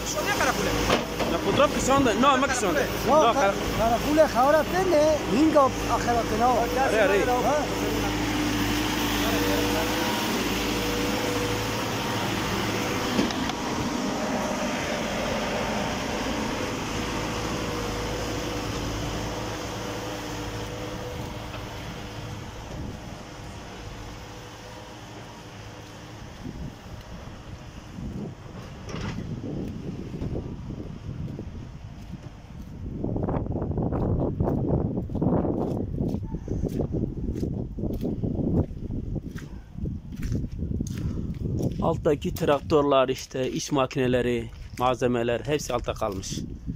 kışlandı ya karakule. Na fotoğraf kısanda. No, ama kısanda. No, karakule xavarat ne? Hinga axiratına o. Arey. Alttaki traktörler işte, iş makineleri, malzemeler hepsi altta kalmış.